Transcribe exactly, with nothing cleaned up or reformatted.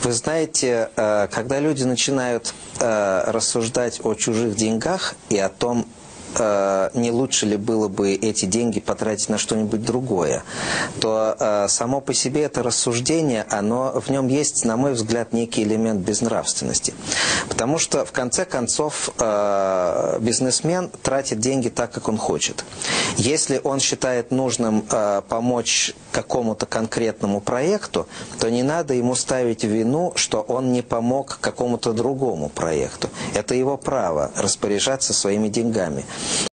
Вы знаете, когда люди начинают рассуждать о чужих деньгах и о том, не лучше ли было бы эти деньги потратить на что-нибудь другое, то само по себе это рассуждение, оно, в нем есть, на мой взгляд, некий элемент безнравственности. Потому что, в конце концов, бизнесмен тратит деньги так, как он хочет. Если он считает нужным помочь какому-то конкретному проекту, то не надо ему ставить в вину, что он не помог какому-то другому проекту. Это его право распоряжаться своими деньгами.